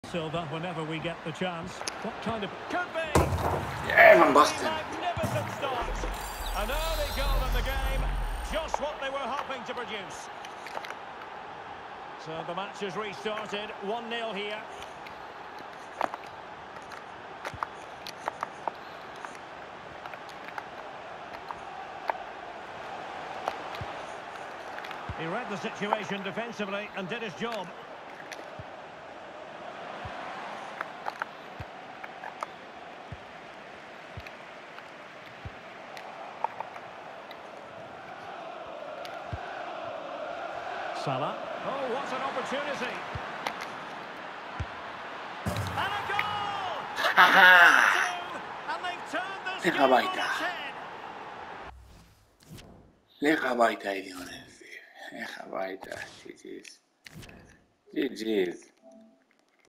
Silva, whenever we get the chance. What kind of... Could be! Yeah, man, busted. Magnificent start. An early goal in the game. Just what they were hoping to produce. So the match has restarted. 1-0 here. He read the situation defensively and did his job. Salah. Oh, what an opportunity. And a goal! And they've turned this game on its head. ليه بايتا يديون ليه بايتا. جي جيز